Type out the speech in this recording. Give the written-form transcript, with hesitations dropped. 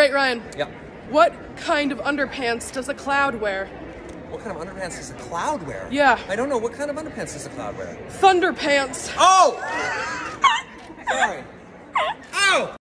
right, Ryan. Yep. What kind of underpants does a cloud wear? What kind of underpants does a cloud wear? Yeah. I don't know. What kind of underpants does a cloud wear? Thunderpants. Oh! Sorry. Oh!